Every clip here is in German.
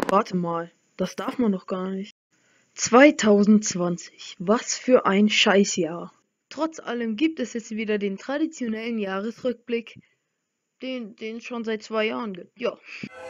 Warte mal, das darf man doch gar nicht. 2020, was für ein Scheißjahr. Trotz allem gibt es jetzt wieder den traditionellen Jahresrückblick, den es schon seit 2 Jahren gibt. Ja.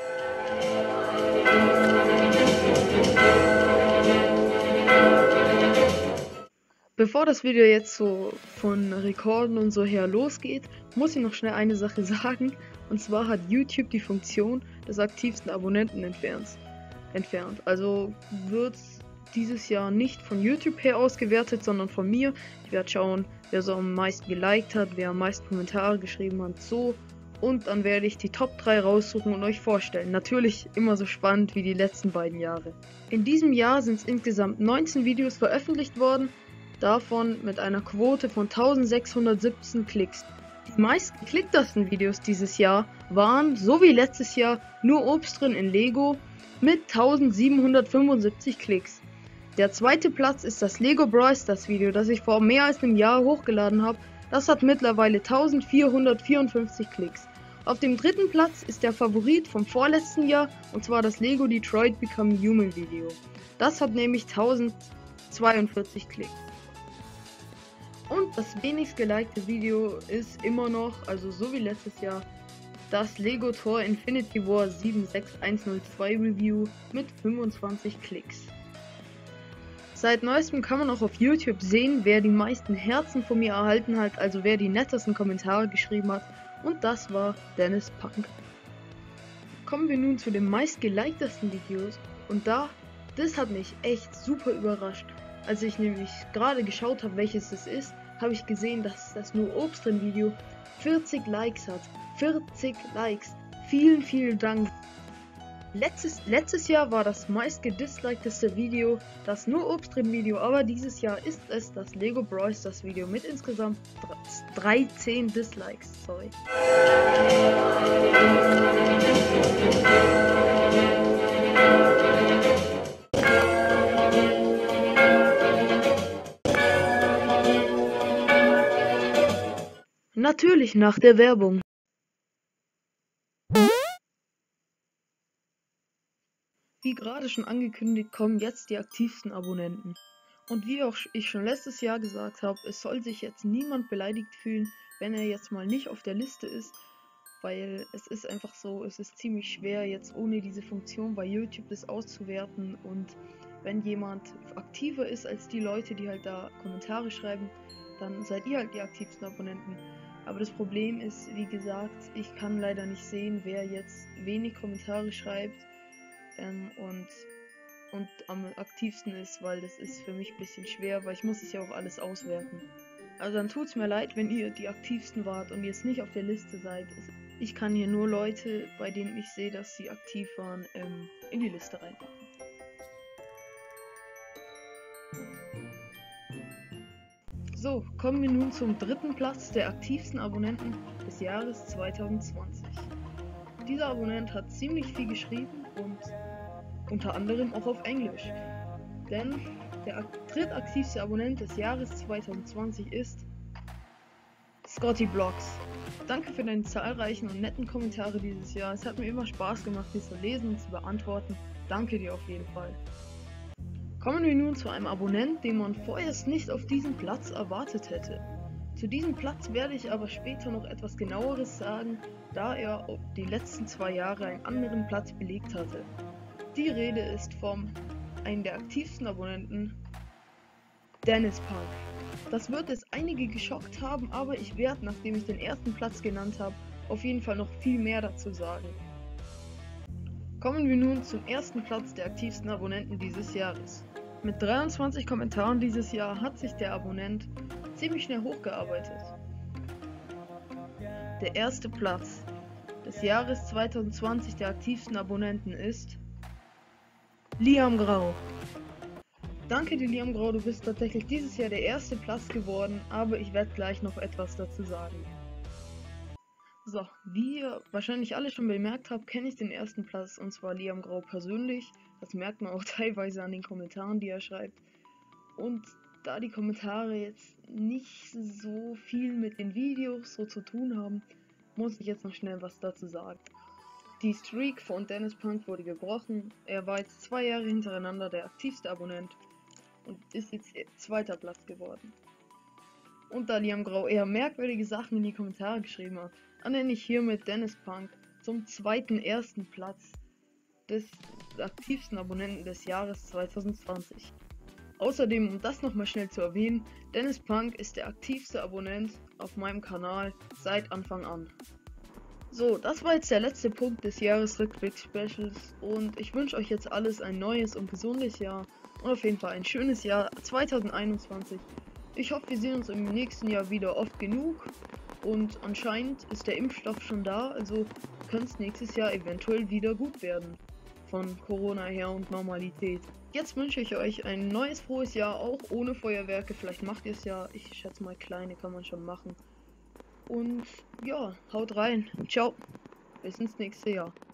Bevor das Video jetzt so von Rekorden und so her losgeht, muss ich noch schnell eine Sache sagen. Und zwar hat YouTube die Funktion des aktivsten Abonnenten entfernt. Also wird dieses Jahr nicht von YouTube her ausgewertet, sondern von mir. Ich werde schauen, wer so am meisten geliked hat, wer am meisten Kommentare geschrieben hat, so. Und dann werde ich die Top 3 raussuchen und euch vorstellen. Natürlich immer so spannend wie die letzten beiden Jahre. In diesem Jahr sind es insgesamt 19 Videos veröffentlicht worden, davon mit einer Quote von 1617 Klicks. Die meisten geklicktesten Videos dieses Jahr waren, so wie letztes Jahr, nur Obst drin in Lego mit 1775 Klicks. Der zweite Platz ist das Lego Brawl Stars Video, das ich vor mehr als einem Jahr hochgeladen habe. Das hat mittlerweile 1454 Klicks. Auf dem dritten Platz ist der Favorit vom vorletzten Jahr, und zwar das Lego Detroit Become Human Video. Das hat nämlich 1042 Klicks. Und das wenigst gelikte Video ist immer noch, also so wie letztes Jahr, das Lego Tor Infinity War 76102 Review mit 25 Klicks. Seit neuestem kann man auch auf YouTube sehen, wer die meisten Herzen von mir erhalten hat, also wer die nettesten Kommentare geschrieben hat, und das war Dennis Punk. Kommen wir nun zu den meistgeliktesten Videos, und das hat mich echt super überrascht. Als ich nämlich gerade geschaut habe, welches es ist, habe ich gesehen, dass das nur Obst drin Video 40 Likes hat. 40 Likes. Vielen, vielen Dank. Letztes Jahr war das meistgedislikedeste Video das nur Obst drin Video, aber dieses Jahr ist es das Lego Brawl Stars Video mit insgesamt 13 Dislikes. Sorry. Natürlich nach der Werbung. Wie gerade schon angekündigt, kommen jetzt die aktivsten Abonnenten. Und wie auch ich schon letztes Jahr gesagt habe, es soll sich jetzt niemand beleidigt fühlen, wenn er jetzt mal nicht auf der Liste ist, weil es ist einfach so, es ist ziemlich schwer jetzt ohne diese Funktion bei YouTube das auszuwerten, und wenn jemand aktiver ist als die Leute, die halt da Kommentare schreiben, dann seid ihr halt die aktivsten Abonnenten. Aber das Problem ist, wie gesagt, ich kann leider nicht sehen, wer jetzt wenig Kommentare schreibt und am aktivsten ist, weil das ist für mich ein bisschen schwer, weil ich muss es ja auch alles auswerten. Also dann tut's mir leid, wenn ihr die aktivsten wart und jetzt nicht auf der Liste seid. Ich kann hier nur Leute, bei denen ich sehe, dass sie aktiv waren, in die Liste reinpacken. So, kommen wir nun zum dritten Platz der aktivsten Abonnenten des Jahres 2020. Dieser Abonnent hat ziemlich viel geschrieben und unter anderem auch auf Englisch. Denn der drittaktivste Abonnent des Jahres 2020 ist Scotty Blocks. Danke für deine zahlreichen und netten Kommentare dieses Jahr. Es hat mir immer Spaß gemacht, die zu lesen und zu beantworten. Danke dir auf jeden Fall. Kommen wir nun zu einem Abonnent, den man vorerst nicht auf diesem Platz erwartet hätte. Zu diesem Platz werde ich aber später noch etwas genaueres sagen, da er die letzten 2 Jahre einen anderen Platz belegt hatte. Die Rede ist vom einem der aktivsten Abonnenten, Dennis Punk. Das wird es einige geschockt haben, aber ich werde, nachdem ich den ersten Platz genannt habe, auf jeden Fall noch viel mehr dazu sagen. Kommen wir nun zum ersten Platz der aktivsten Abonnenten dieses Jahres. Mit 23 Kommentaren dieses Jahr hat sich der Abonnent ziemlich schnell hochgearbeitet. Der erste Platz des Jahres 2020 der aktivsten Abonnenten ist Liam Grau. Danke dir, Liam Grau, du bist tatsächlich dieses Jahr der erste Platz geworden, aber ich werde gleich noch etwas dazu sagen. So, wie ihr wahrscheinlich alle schon bemerkt habt, kenne ich den ersten Platz, und zwar Liam Grau persönlich. Das merkt man auch teilweise an den Kommentaren, die er schreibt. Und da die Kommentare jetzt nicht so viel mit den Videos so zu tun haben, muss ich jetzt noch schnell was dazu sagen. Die Streak von Dennis Punk wurde gebrochen. Er war jetzt 2 Jahre hintereinander der aktivste Abonnent und ist jetzt zweiter Platz geworden. Und da Liam Grau eher merkwürdige Sachen in die Kommentare geschrieben hat, ernenne ich hiermit Dennis Punk zum zweiten ersten Platz des aktivsten Abonnenten des Jahres 2020. Außerdem, um das nochmal schnell zu erwähnen, Dennis Punk ist der aktivste Abonnent auf meinem Kanal seit Anfang an. So, das war jetzt der letzte Punkt des Jahresrückblick-Specials und ich wünsche euch jetzt alles ein neues und gesundes Jahr und auf jeden Fall ein schönes Jahr 2021. Ich hoffe, wir sehen uns im nächsten Jahr wieder oft genug und anscheinend ist der Impfstoff schon da, also könnte es nächstes Jahr eventuell wieder gut werden. Von Corona her und Normalität. Jetzt wünsche ich euch ein neues frohes Jahr, auch ohne Feuerwerke. Vielleicht macht ihr es ja. Ich schätze mal, kleine kann man schon machen. Und ja, haut rein. Ciao. Bis ins nächste Jahr.